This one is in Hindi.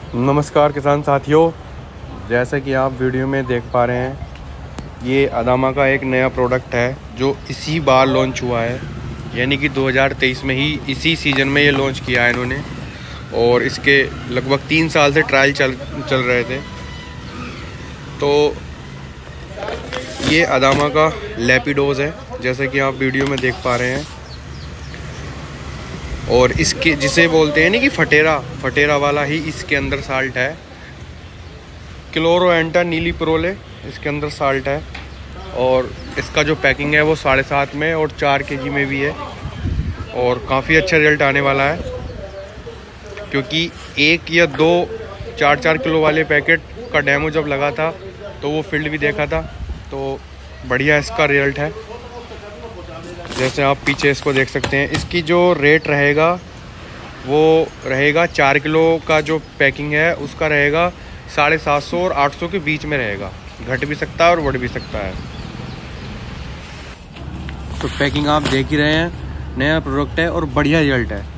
नमस्कार किसान साथियों, जैसे कि आप वीडियो में देख पा रहे हैं, ये अदामा का एक नया प्रोडक्ट है जो इसी बार लॉन्च हुआ है, यानी कि 2023 में ही इसी सीज़न में ये लॉन्च किया है इन्होंने। और इसके लगभग 3 साल से ट्रायल चल रहे थे। तो ये अदामा का लैपिडोज़ है, जैसे कि आप वीडियो में देख पा रहे हैं। और इसके जिसे बोलते हैं ना कि फटेरा वाला ही इसके अंदर साल्ट है। क्लोरोएंटा नीलीप्रोले इसके अंदर साल्ट है। और इसका जो पैकिंग है वो 7.5 में और 4 kg में भी है। और काफ़ी अच्छा रिजल्ट आने वाला है, क्योंकि 1 या 2 4 किलो वाले पैकेट का डेमो जब लगा था तो वो फील्ड भी देखा था, तो बढ़िया इसका रिजल्ट है। जैसे आप पीछे इसको देख सकते हैं, इसकी जो रेट रहेगा वो रहेगा 4 किलो का जो पैकिंग है उसका रहेगा 750 और 800 के बीच में रहेगा। घट भी सकता है और बढ़ भी सकता है। तो पैकिंग आप देख ही रहे हैं, नया प्रोडक्ट है और बढ़िया रिजल्ट है।